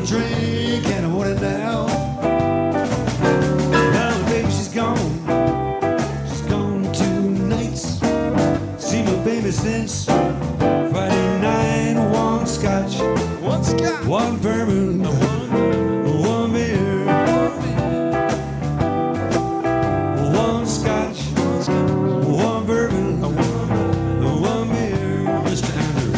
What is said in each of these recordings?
drink and I want it now. Now the baby, she's gone. She's gone 2 nights. See my baby since Friday night. One scotch, One Scotch, one bourbon, one beer. One scotch, one bourbon, one beer. Mr. Andrew.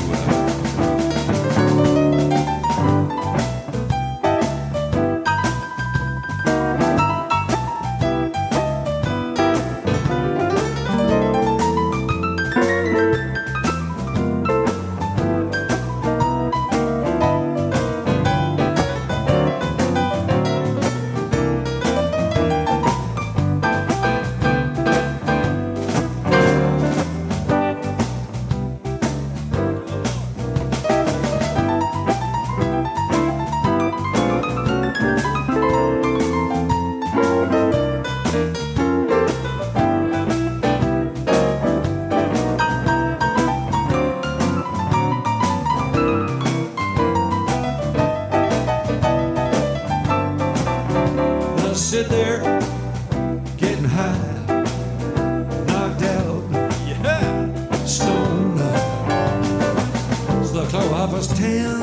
Sit there, getting high, knocked out, stoned. It's the clock 10.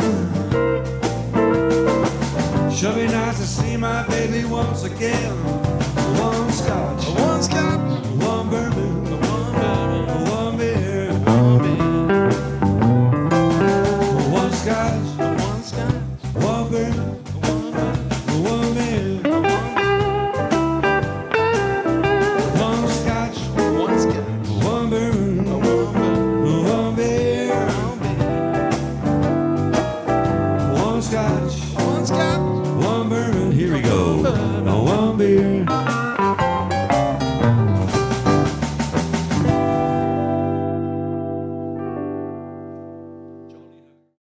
Sure be nice to see my baby once again. One scotch, one Scotch, one bourbon, one beer. One scotch, one bourbon, one beer. One bourbon, one beer, one scotch.